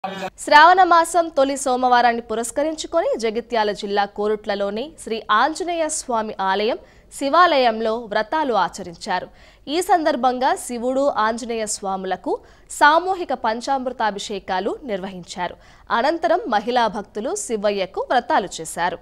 శ్రావణ మాసం తొలి సోమవారాన్ని పురస్కరించుకొని జగిత్యాల జిల్లా కోరుట్లలోని శ్రీ ఆంజనేయ స్వామి ఆలయం శివాలయంలో వ్రతాలు ఆచరించారు। ఈ సందర్భంగా శివుడు ఆంజనేయ స్వాములకు సామూహిక పంచామృతాభిషేకాలు నిర్వహించారు। అనంతరం మహిళా భక్తులు శివయ్యకు వ్రతాలు చేశారు।